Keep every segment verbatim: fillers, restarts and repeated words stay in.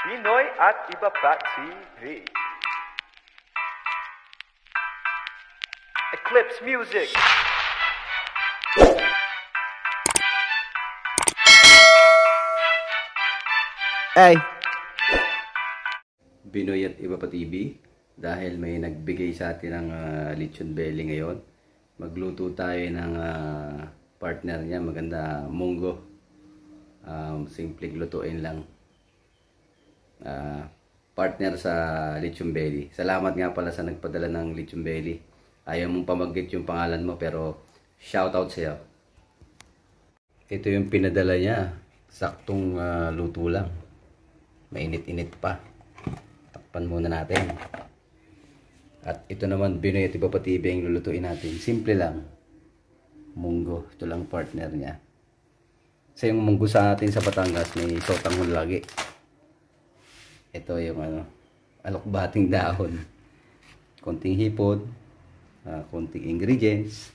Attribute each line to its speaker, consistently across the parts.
Speaker 1: Pinoy at Iba Pa T V. Eclipse Music.
Speaker 2: Ay,
Speaker 3: Pinoy at Iba Pa T V, dahil may nagbigay sa atin ng uh, lechon belly ngayon. Magluto tayo ng uh, partner niya, maganda munggo. Um, simpleng lutuin lang. Uh, partner sa lechon belly. Salamat nga pala sa nagpadala ng lechon belly. Ayaw mong pamagit yung pangalan mo pero shoutout sa'yo. Ito yung pinadala niya. Saktong uh, luto lang. Mainit-init pa. Takpan muna natin. At ito naman, Pinoy at Iba Pa T V ang lulutuin natin. Simple lang. Munggo. Ito lang partner niya. Kasi yung munggo sa atin sa Batangas may sotanghon lagi. Ito yung ano, alokbating dahon. Konting hipon. Uh, konting ingredients.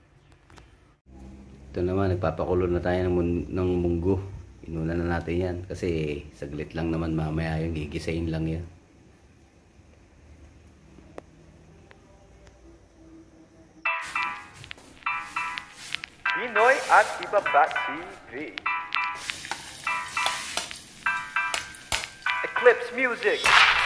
Speaker 3: Ito naman, nagpapakulo na tayo ng, ng munggo. Inuna na natin yan. Kasi saglit lang naman mamaya yung gigisain lang yan.
Speaker 1: Pinoy at Iba Pa T V. Eclipse Music.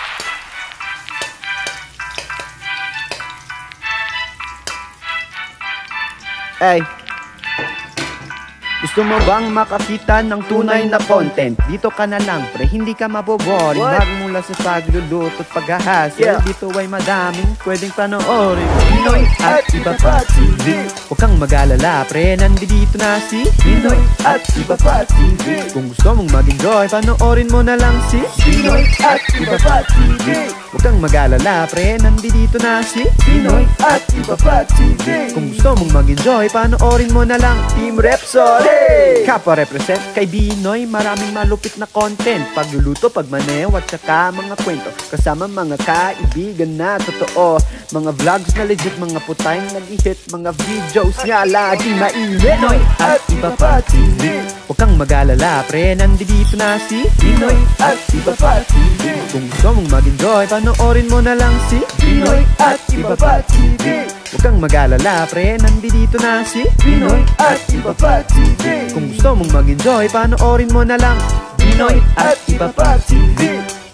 Speaker 2: ay. Gusto mo bang makakita ng tunay na content? Dito ka na lang pre, hindi ka maboboring. Magmula sa pagluluto at paghahasel, yeah. Dito ay madaming pwedeng panoorin. Pinoy at Iba Pa T V. Huwag kang mag-alala pre, nandito na si Pinoy at Iba Pa T V. Kung gusto mong mag-enjoy, panoorin mo na lang si Pinoy at Iba Pa T V. Huwag kang mag-alala pre, nandito na si Pinoy at Iba Pa T V. Kung gusto mong mag-enjoy, panoorin mo na lang Team Repsol. Hey! Kapwa represent kay Binoy, maraming malupit na content. Pagluluto, pagmaneho at saka mga kwento. Kasama mga kaibigan na totoo. Mga vlogs na legit, mga putayang nag-hit. Mga videos nga laging mainit. Pinoy at Iba Pa T V. Huwag kang mag-alala pre, nandito na si Pinoy at Iba Pa T V. Kung gusto mong mag-enjoy, panoorin mo na lang si Pinoy at Iba Pa T V. Huwag kang mag-alala pre, nandito na si Pinoy at Iba Pa T V. Kung gusto mong mag-enjoy, panoorin mo na lang Pinoy at Iba Pa T V.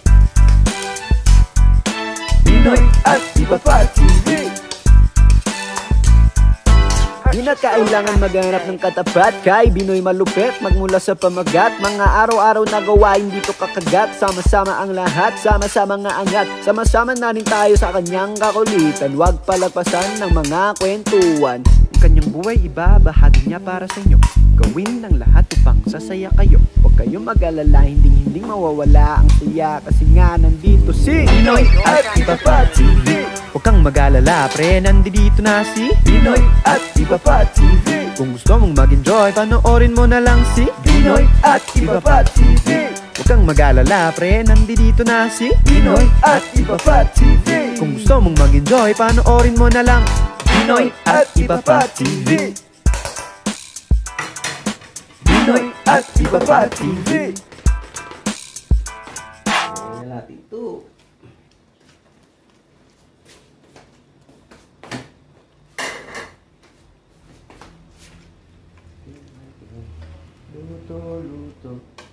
Speaker 2: Pinoy at Iba Pa T V. Di na kailangan maghanap ng katapat kay Binoy malupit, magmula sa pamagat. Mga araw-araw na gawain dito kakagat. Sama-sama ang lahat, sama-sama nga angat. Sama-sama na rin tayo sa kanyang kakulitan. Huwag palagpasan ng mga kwentuhan. Ang kanyang buhay iba, bahagi niya para sa inyo. Gawin ng lahat upang sasaya kayo. Huwag kayong mag-alala, hindi hindi mawawala ang saya. Kasi nga nandito si Pinoy at Iba Pa T V. Huwag kang mag-alala pre, nandito na si Pinoy at Iba Pa T V. Kung gusto mong mag-enjoy, panoorin mo na lang si Pinoy at Iba Pa T V. Huwag kang mag-alala pre, nandito na si Pinoy at Iba Pa T V. Kung gusto mong mag-enjoy, panoorin mo na lang Pinoy at Iba Pa T V. Pinoy at Iba Pa T V.
Speaker 3: Ayan natin ito. Luto, luto.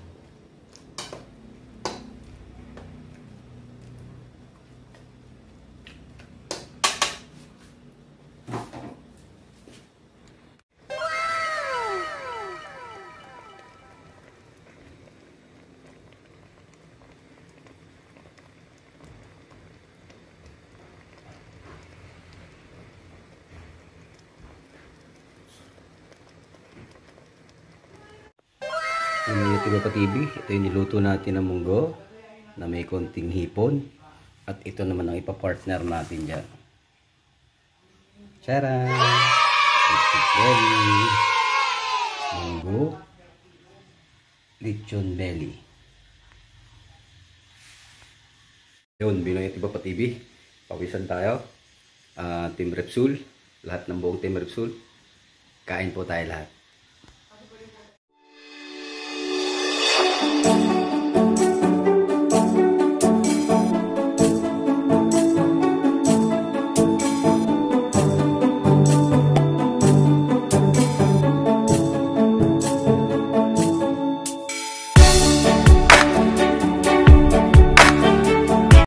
Speaker 3: Pinoy at Iba Pa T V, ito yung niluto natin ng munggo na may konting hipon. At ito naman ang ipapartner natin dyan. Charan! Lechon belly. Munggo. Lechon belly. Yun, Pinoy at Iba Pa T V. Pawisan tayo. Uh, Team Repsol. Lahat ng buong Team Repsol. Kain po tayo lahat.